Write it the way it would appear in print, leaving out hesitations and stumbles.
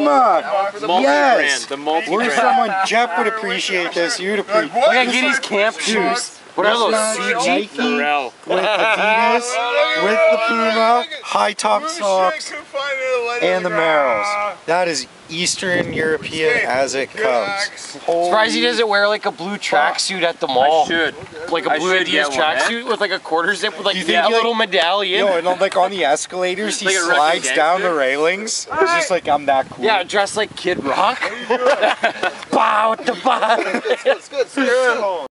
Puma. Yes. The multi-brand. Where's someone? Jeff would appreciate this. You'd appreciate. Look at Giddy's camp shoes. What are those? Nike with Adidas, with the Puma, high top socks, and the Merrells. That is Eastern European as it comes. Surprised he doesn't wear like a blue tracksuit at the mall. I should. Like a blue Adidas tracksuit with like a quarter zip with like a little medallion. Yo, and like on the escalators, he slides down the railings. It's just like, I'm that cool. Yeah, dressed like Kid Rock. Bow to bow. It's good.